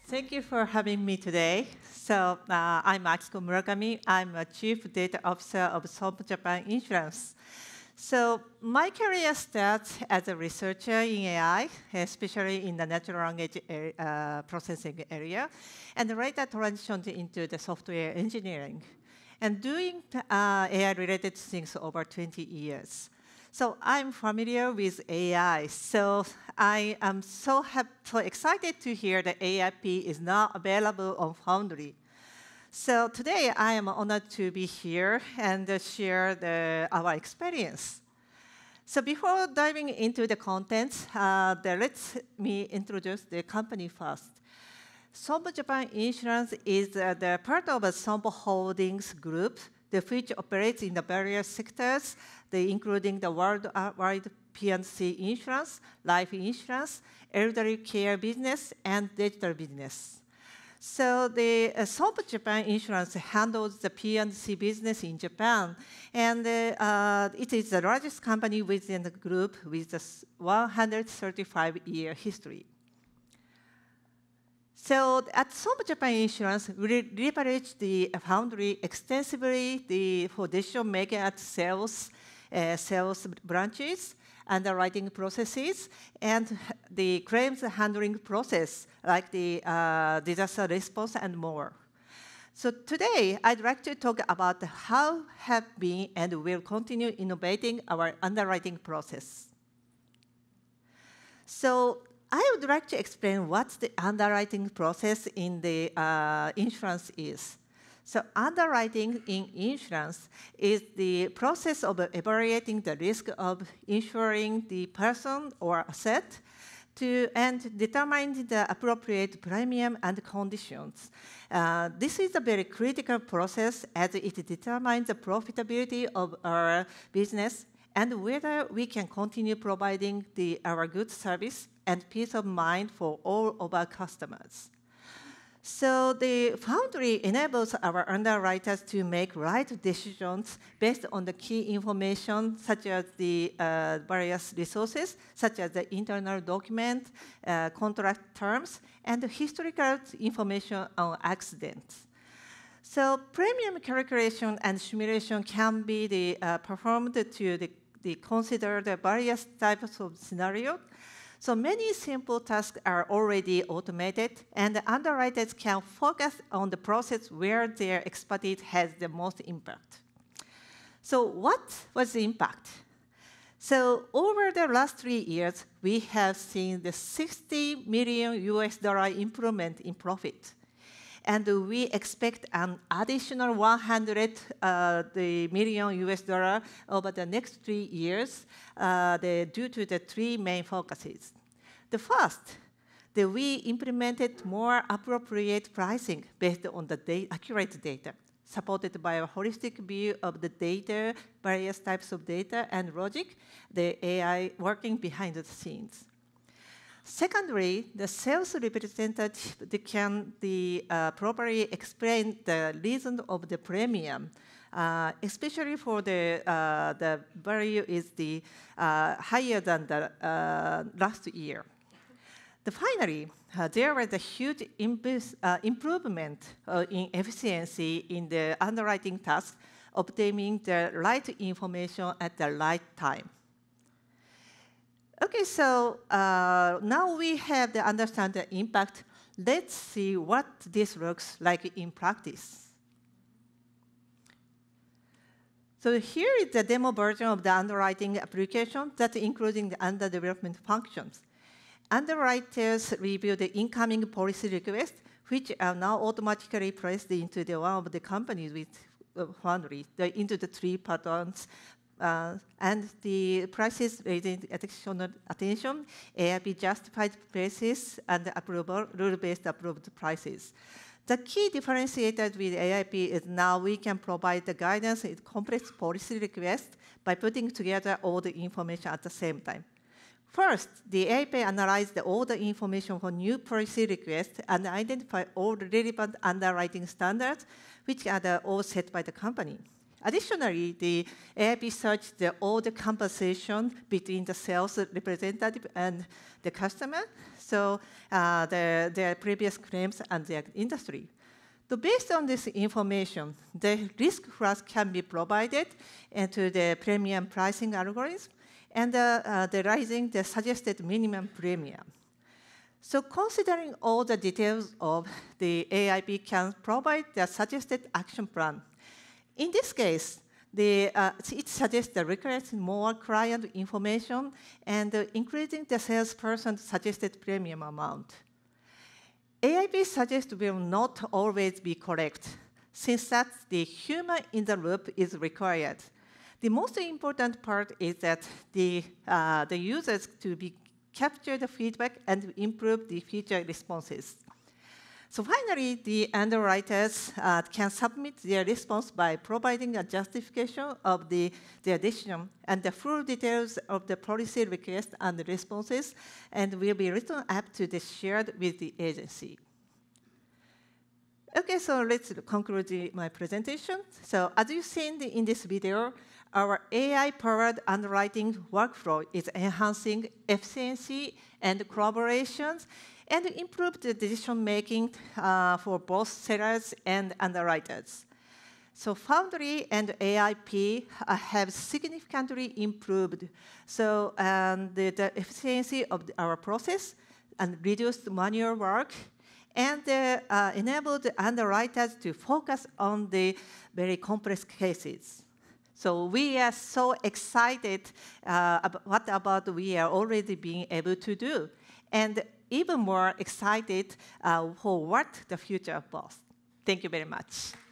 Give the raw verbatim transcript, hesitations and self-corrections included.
Thank you for having me today. So uh, I'm Akiko Murakami. I'm a Chief Data Officer of Sompo Japan Insurance. So my career starts as a researcher in A I, especially in the natural language uh, processing area, and later transitioned into the software engineering, and doing uh, A I-related things over twenty years. So I'm familiar with A I, so I am so, so excited to hear that A I P is now available on Foundry. So today I am honored to be here and uh, share the, our experience. So before diving into the contents, uh, the, let me introduce the company first. Sompo Japan Insurance is uh, the part of a Sompo Holdings group, the which operates in the various sectors, the, including the worldwide P and C insurance, life insurance, elderly care business, and digital business. So the uh, Sompo Japan Insurance handles the P and C business in Japan, and uh, uh, it is the largest company within the group with a one hundred thirty-five year history. So at Sompo Japan Insurance, we leverage the Foundry extensively the, for decision making at sales, uh, sales branches, underwriting processes, and the claims handling process, like the uh, disaster response and more. So today, I'd like to talk about how have been and will continue innovating our underwriting process. So I would like to explain what the underwriting process in the uh, insurance is. So underwriting in insurance is the process of evaluating the risk of insuring the person or asset to, and determining the appropriate premium and conditions. Uh, this is a very critical process as it determines the profitability of our business and whether we can continue providing the, our good service and peace of mind for all of our customers. So the Foundry enables our underwriters to make right decisions based on the key information, such as the uh, various resources, such as the internal document, uh, contract terms, and the historical information on accidents. So premium calculation and simulation can be the, uh, performed to the, the consider the various types of scenarios. So many simple tasks are already automated, and the underwriters can focus on the process where their expertise has the most impact. So what was the impact? So over the last three years, we have seen the sixty million U S dollar improvement in profit. And we expect an additional one hundred uh, the million U S dollar over the next three years uh, the, due to the three main focuses. The first, that we implemented more appropriate pricing based on the da accurate data, supported by a holistic view of the data, various types of data and logic, the A I working behind the scenes. Secondly, the sales representative they can the, uh, properly explain the reason of the premium, uh, especially for the, uh, the value is the, uh, higher than the uh, last year. The finally, uh, there was a huge uh, improvement uh, in efficiency in the underwriting task, obtaining the right information at the right time. Okay, so uh, now we have to understand the impact. Let's see what this looks like in practice. So here is the demo version of the underwriting application that's including the under development functions. Underwriters review the incoming policy requests, which are now automatically placed into the one of the companies with uh, Foundry, the, into the three patterns. Uh, and the prices raising additional attention, A I P justified prices, and approval, rule-based approved prices. The key differentiator with A I P is now we can provide the guidance in complex policy requests by putting together all the information at the same time. First, the A I P analyzes all the information for new policy requests and identify all the relevant underwriting standards, which are the, all set by the company. Additionally, the A I P searched the, all the conversation between the sales representative and the customer, so uh, their, their previous claims and their industry. So based on this information, the risk class can be provided into the premium pricing algorithm, and uh, uh, the rising the suggested minimum premium. So considering all the details of the A I P can provide the suggested action plan. In this case, the, uh, it suggests the request more client information and uh, increasing the salesperson's suggested premium amount. A I P suggest will not always be correct, since that the human in the loop is required. The most important part is that the, uh, the users to be capture the feedback and improve the future responses. So finally, the underwriters uh, can submit their response by providing a justification of the, their decision and the full details of the policy request and the responses, and will be written up to the shared with the agency. Okay, so let's conclude the, my presentation. So as you've seen in this video, our A I-powered underwriting workflow is enhancing efficiency and collaborations and improve the decision-making uh, for both sellers and underwriters. So Foundry and A I P uh, have significantly improved so um, the, the efficiency of the, our process and reduced manual work, and uh, uh, enabled the underwriters to focus on the very complex cases. So we are so excited uh, about what about we are already being able to do, and even more excited uh, for what the future holds. Thank you very much.